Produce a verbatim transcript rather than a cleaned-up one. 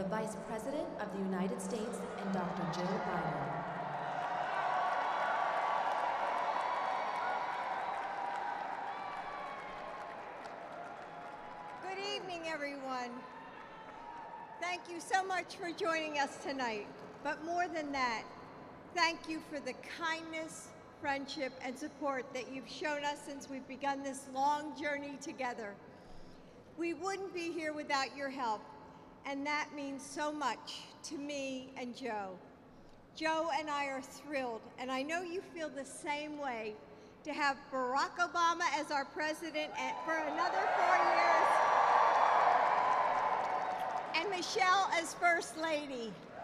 Vice President of the United States and Doctor Jill Biden. Good evening, everyone. Thank you so much for joining us tonight. But more than that, thank you for the kindness, friendship, and support that you've shown us since we've begun this long journey together. We wouldn't be here without your help, and that means so much to me and Joe. Joe and I are thrilled, and I know you feel the same way, to have Barack Obama as our president for another four years, and Michelle as First Lady.